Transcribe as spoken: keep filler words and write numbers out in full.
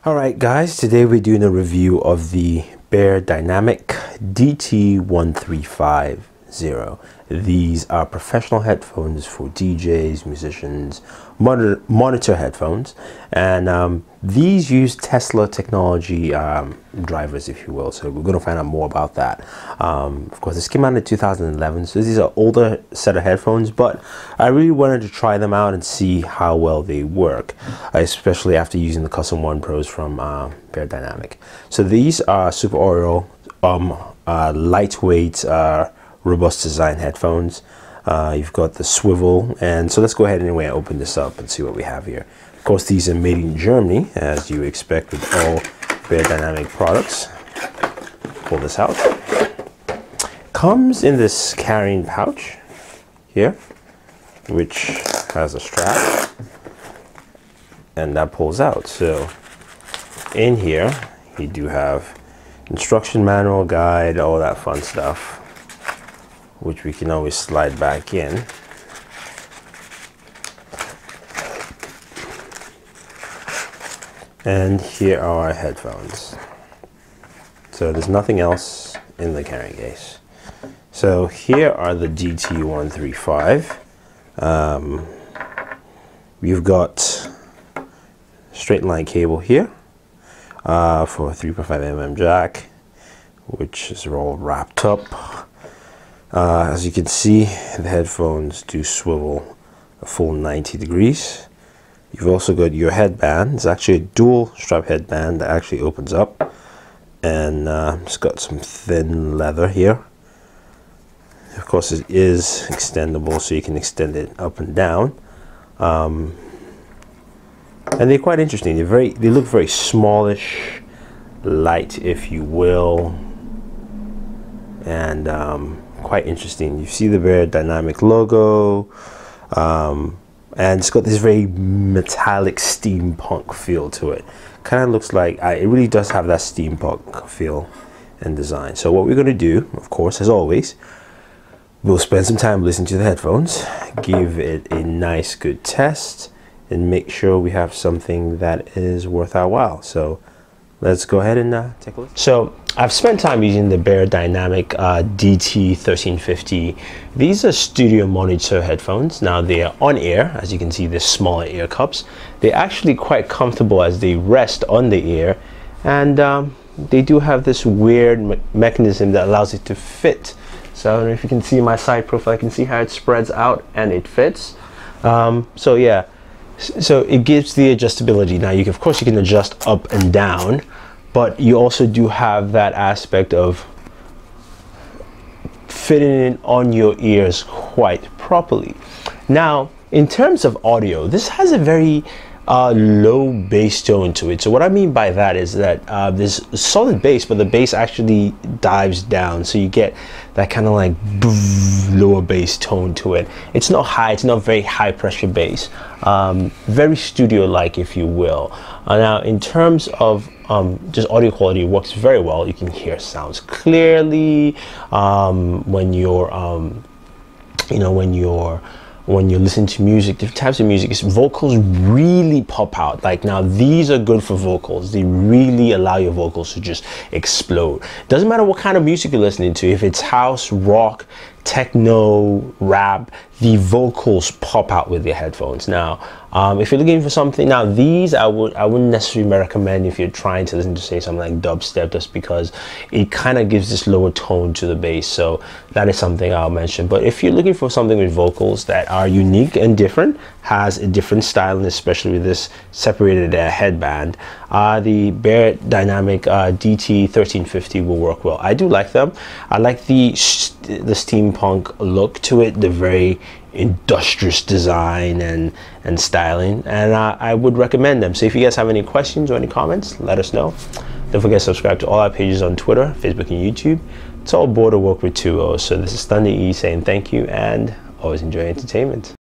Alright guys, today we're doing a review of the Beyerdynamic D T one three five zero. These are professional headphones for D Js, musicians, monitor, monitor headphones, and um, these use Tesla technology um, drivers, if you will, so we're going to find out more about that. Um, of course, this came out in two thousand eleven, so these are older set of headphones, but I really wanted to try them out and see how well they work, especially after using the Custom One Pros from uh, Beyerdynamic. So these are supraaural, um, uh, lightweight, uh, robust design headphones. Uh, you've got the swivel, and so let's go ahead anyway and open this up and see what we have here. Of course, these are made in Germany, as you expect with all Beyerdynamic products. Pull this out. Comes in this carrying pouch here, which has a strap, and that pulls out. So in here, you do have instruction manual, guide, all that fun stuff, which we can always slide back in. And here are our headphones. So there's nothing else in the carrying case. So here are the D T one three five. Um, we've got straight line cable here uh, for a three point five millimeter jack, which is all wrapped up. Uh, as you can see, the headphones do swivel a full ninety degrees. You've also got your headband. It's actually a dual strap headband that actually opens up, and uh, it's got some thin leather here. Of course, it is extendable, so you can extend it up and down. Um, and they're quite interesting. They're very, they look very smallish, light, if you will, and um, quite interesting. You see the Beyerdynamic logo, um, and it's got this very metallic steampunk feel to it. Kind of looks like, uh, it really does have that steampunk feel and design. So what we're going to do, of course, as always, we'll spend some time listening to the headphones, give it a nice good test, and make sure we have something that is worth our while. So let's go ahead and uh, take a look. So I've spent time using the Beyerdynamic uh, D T thirteen fifty. These are studio monitor headphones. Now they are on ear, as you can see, they're smaller ear cups. They're actually quite comfortable as they rest on the ear, and um, they do have this weird me mechanism that allows it to fit. So I don't know if you can see my side profile. I can see how it spreads out and it fits. Um, so yeah, so it gives the adjustability. Now you can, of course, you can adjust up and down, but you also do have that aspect of fitting it on your ears quite properly. Now, in terms of audio, this has a very uh, low bass tone to it. So what I mean by that is that uh, there's a solid bass, but the bass actually dives down. So you get that kind of like lower bass tone to it. It's not high, it's not very high pressure bass. Um, very studio-like, if you will. Uh, now, in terms of um, just audio quality, it works very well. You can hear sounds clearly um, when you're, um, you know, when you're when you listen to music, different types of music. Vocals really pop out. Like, now these are good for vocals. They really allow your vocals to just explode. Doesn't matter what kind of music you're listening to. If it's house, rock, techno, rap, the vocals pop out with your headphones. Now, um, if you're looking for something, now these I would I wouldn't necessarily recommend if you're trying to listen to, say, something like dubstep, just because it kind of gives this lower tone to the bass. So that is something I'll mention. But if you're looking for something with vocals that are unique and different, has a different style, and especially with this separated uh, headband, uh, the Beyerdynamic uh, D T thirteen fifty will work well. I do like them. I like the the steampunk look to it, the very industrious design and and styling, and uh, I would recommend them. So if you guys have any questions or any comments, let us know. Don't forget to subscribe to all our pages on Twitter, Facebook, and YouTube. It's all Booredatwork with two O's. So this is Thunder E saying thank you, and always enjoy entertainment.